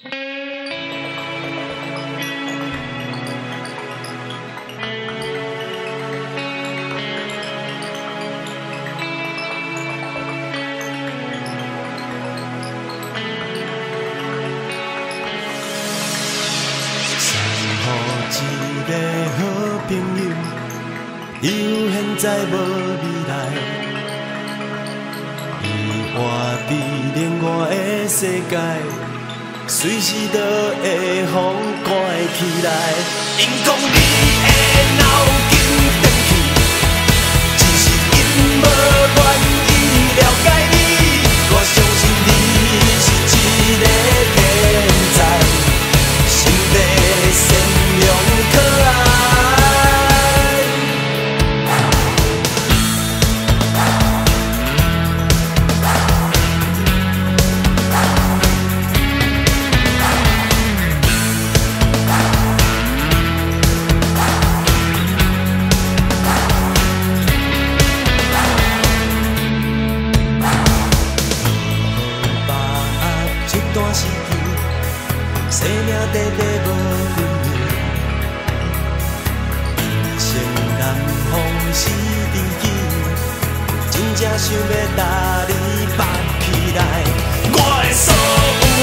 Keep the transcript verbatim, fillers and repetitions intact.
一个好朋友，有现在无未来。伊活伫另外的世界，随时都会风刮起来。因讲你的脑筋转去，只是因无愿意了解你。我相信你是一个天才，心地善良可爱。生命短短无轮回，人生难逢是知己，真正想要搭你绑起来。我的所有。